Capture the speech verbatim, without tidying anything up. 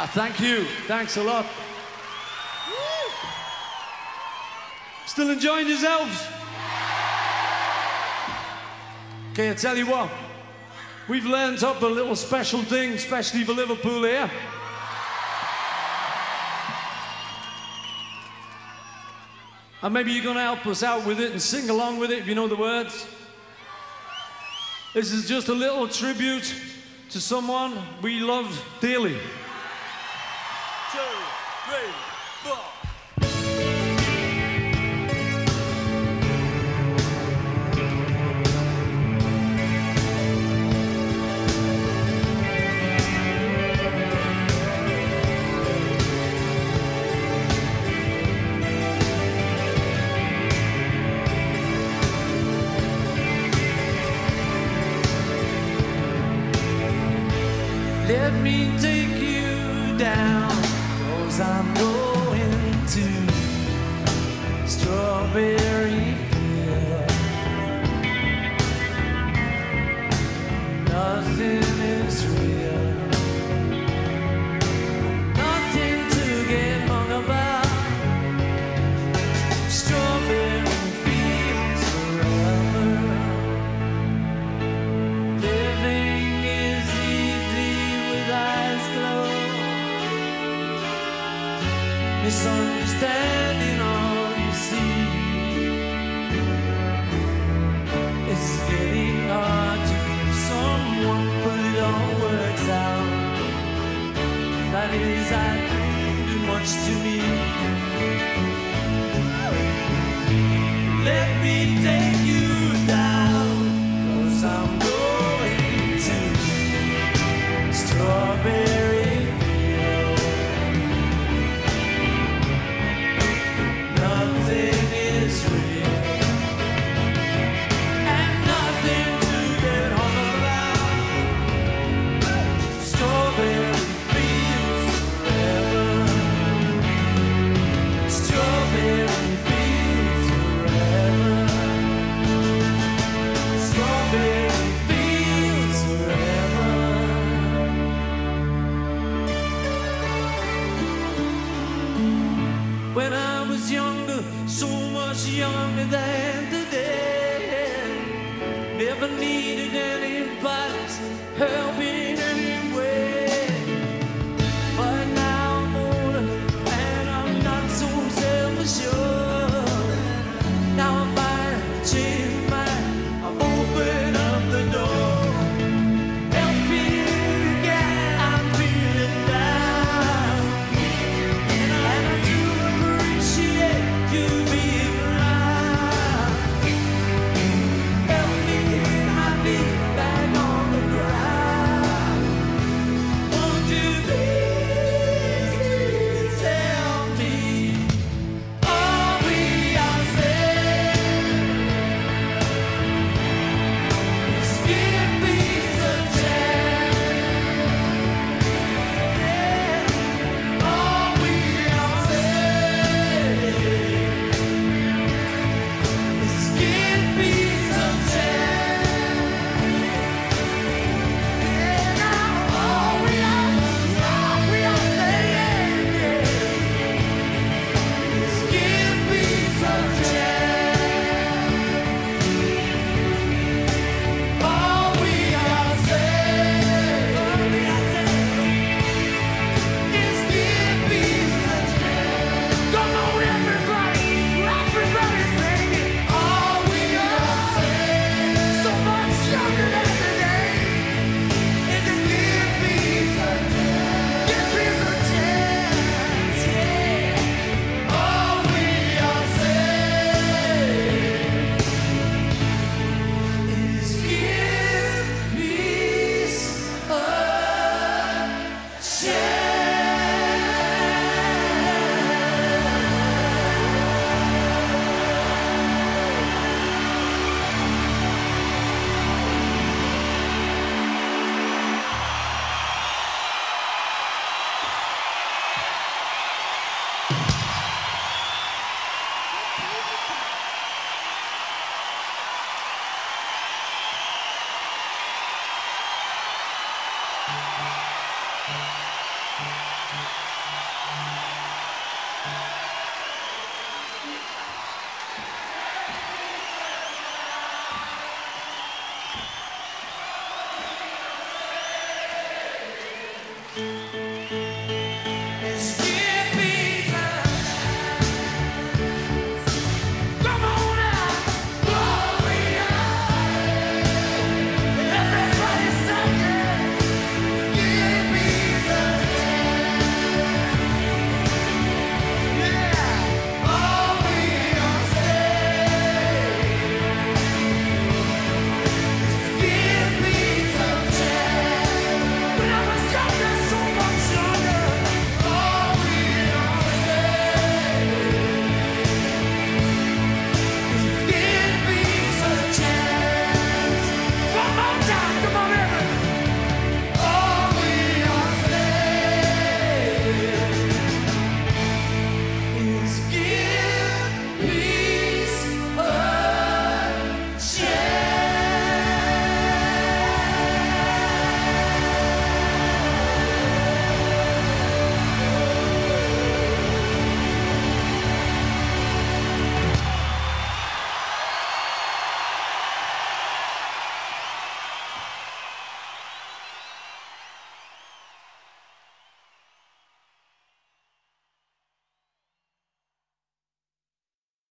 Ah, thank you. Thanks a lot. Woo. Still enjoying yourselves? Okay, I tell you what. We've learned up a little special thing, especially for Liverpool here. And maybe you're going to help us out with it and sing along with it if you know the words. This is just a little tribute to someone we love dearly. Two, three, four. Let me take you down, 'cause I'm going to Strawberry Field. Nothing is real, nothing to get hung about. Strawberry fields forever. Living is eyes closed, misunderstanding all you see. It's getting hard to be someone, but it all works out. That is, I do much to me. Let me take you down, 'cause I'm going to Strawberry Field. Nothing is real, and nothing to get hung about. Strawberry fields forever. Strawberry fields forever. Strawberry fields forever. When I was younger, so much younger than today, never needed anybody's helping